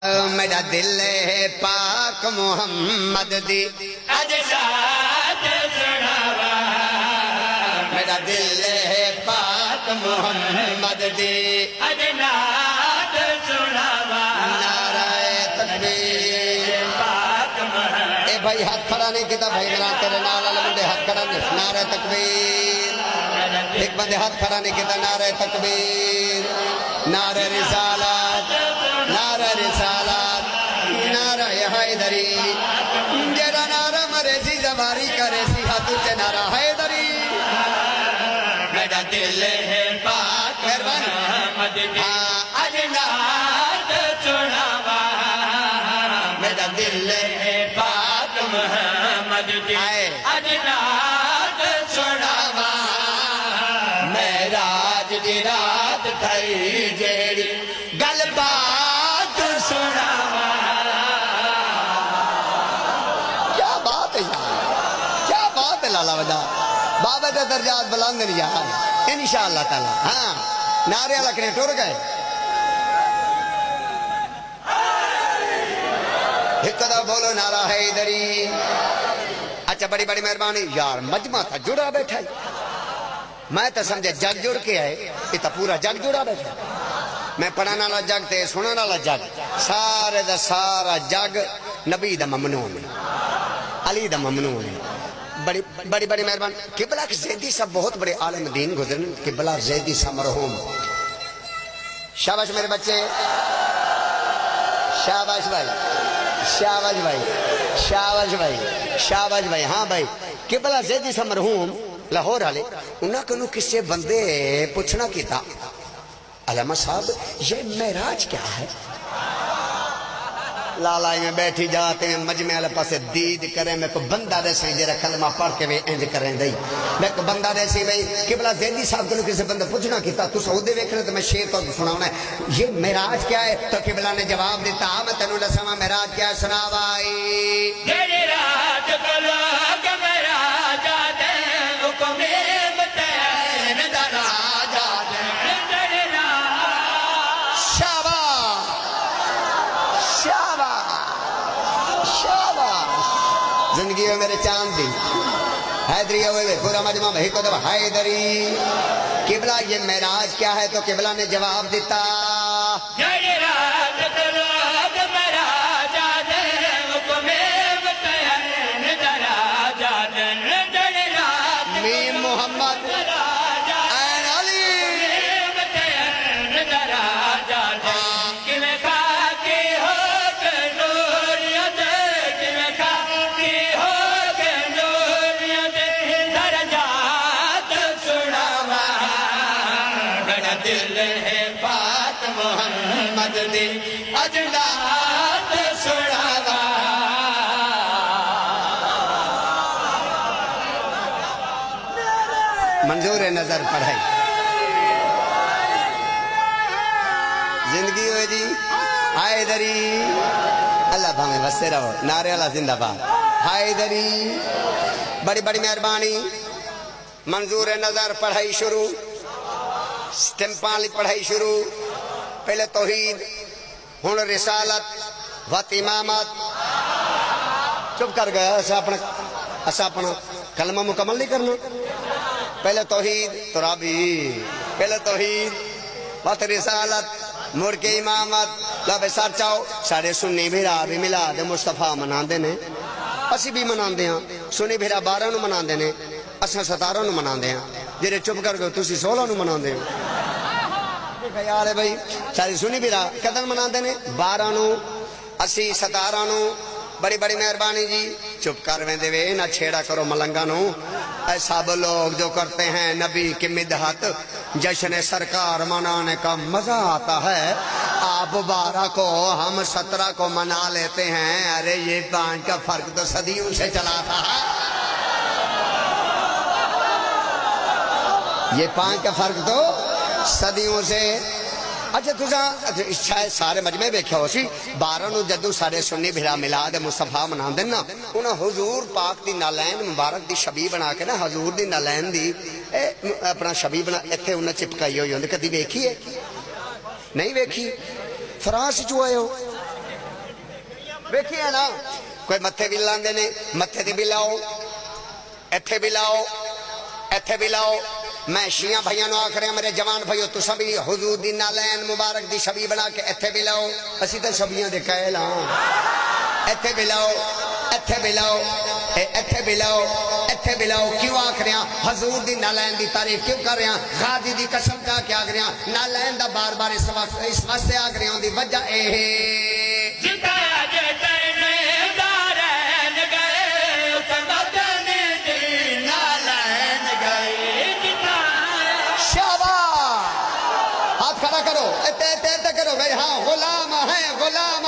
میرا دل ہے پاک محمد دی اج شاد سناوا میرا دل ہے پاک محمد دی اج نعت سناوا نعرہ تکبیر پاک محمد اے بھائی ہاتھ کھڑا نہیں کیتا بھائی میرا تیرے نال والے بندے ہاتھ کھڑا نہیں نعرہ تکبیر ایک بندے ہاتھ کھڑا نہیں کیتا نعرہ تکبیر نعرہ رسالت نعرہ رسالت نعرہ حیدری جیڑا نعرہ مرے سی زباری کرے سی ہاتھوں سے نعرہ حیدری میرا دل ہے پاک محمد دی اج نعت سناوا میرا دل ہے پاک محمد دی اج نعت سناوا معراج دی رات تھئی جیڑی گل بات سناوا کیا بات ہے یار کیا بات ہے لالا ودا بابا دے درجات بلندن یار انشاءاللہ تعالی ہاں نعرے لکھنے ٹور گئے ایک قدر بولو نعرہ حیدری اچھا بڑی بڑی مہربانی یار مجمع تھا جڑا بیٹھا میں تو سمجھے جگ جڑ کے آئے یہ تو پورا جگ جڑا بیٹھا میں پڑھانا والا جگ تے سنانا والا جگ سارے دا سارا جگ نبی دا ممنون علی دا ممنون بڑی بڑی بڑی مہربان قبلہ زیدی صاحب بہت بڑے عالم دین گزرن قبلہ زیدی صاحب مرحوم شاباش میرے بچے شاباش بھائی شاباش بھائی شاباش بھائی شاباش بھائی ہاں بھائی قبلہ زیدی صاحب مرحوم لاہور والے انہاں کنو کسے بندے پوچھنا کیتا علامہ صاحب یہ معراج کیا ہے لالائی میں بیٹھی جاتے ہیں مجمع والے پاسے دید کریں میں کو بندہ دے سی جرا کلمہ پڑھ کے بھی انج کریں دئی میں کو بندہ دے سی بھئی قبلہ زیدی صاحب کنو کسے بندہ پوچھنا کیتا تو سعودے ویکھنے تو میں شیر تو سناؤنا ہے یہ معراج کیا ہے تو قبلہ نے جواب دیتا میں تنو دسما معراج کیا ہے سناوائی جیڑی رات کلو کہ معراج آتے حکم متین دراج آتے زندگی میں میرے چاند دی حیدری ہوئے پورا مجمع بھائی کو دب حیدری قبلہ یہ معراج کیا ہے تو قبلہ نے جواب دیتا میم محمد این علی دل ہے پاک محمد دی اج نعت سناوا منظور نظر پڑھائی زندگی ہوئے جی حیدری اللہ بھامے بستے رہو نعرے اللہ زندہ باد حیدری بڑی بڑی مہربانی منظور نظر پڑھائی شروع سٹمپاں پڑھائی شروع پہلے توحید ہن رسالت وقت امامت چپ کر گیا ایسا اپنا کلمہ مکمل نہیں کرنا پہلے توحید ترابی پہلے توحید وقت رسالت مڑ کے امامت لابے سار چاہو سارے سنی بھیرا بھی ملا دے مصطفیٰ منان دے نے اسی بھی منان دے ہیں سنی بھیرا 12 نو منان دے نے اساں 17 نو منان دے ہیں جیرے چپ کر گئے تُسی 16 نو منان دے خیال ہے بھئی ساری سنی بھی رہا قدر منان دے نے 12 نو 80 17 نو بڑی بڑی مہربانی جی چپ کر ویندے وے نہ چھیڑا کرو ملنگا نو اے سب لوگ جو کرتے ہیں نبی کی مدحت جشن سرکار منانے کا مزہ آتا ہے آپ 12 کو ہم 17 کو منا لیتے ہیں ارے یہ 5 کا فرق تو صدیوں سے چلا تھا یہ 5 کا فرق تو صدیوں سے اچھا تجھا شاید سارے مجمع بیکھا ہو سی 12 نو جدو سارے سنی بھرا ملاد مصطفیٰ منان دینا انہاں حضور پاک دی نالین مبارک دی شبی بنا کے نا حضور دی نالین دی اپنا شبی بنا ایتھے انہاں چپکائی ہوئی ہوندے کدی بیکھی ہے نہیں بیکھی فرانس چو آئے ہو ویکھی ہے نا کوئی متھے بھی لاندے نے متھے تے بھی لاؤ ایتھے بھی لاؤ ایتھے بھی لاؤ میں شیعہ بھائیاں نو آکھ رہے ہیں میرے جوان بھائیو تو سبھی حضور دی نالین مبارک دی شبی بنا کے ایتھے بھی لاؤ اسی تے شبیاں دے قائل ہاں ایتھے بھی لاؤ ایتھے بھی لاؤ ایتھے بھی لاؤ ایتھے بھی لاؤ کیوں آکھ رہے ہیں حضور دی نالین دی تعریف کیوں کر رہے ہیں غازی دی قسم کا کیا آکھ رہے ہیں نالین دا بار بار اس واسطے آکھ رہے ہیں دی وجہ اے کرو کرو بھائی ہاں غلام ہے غلام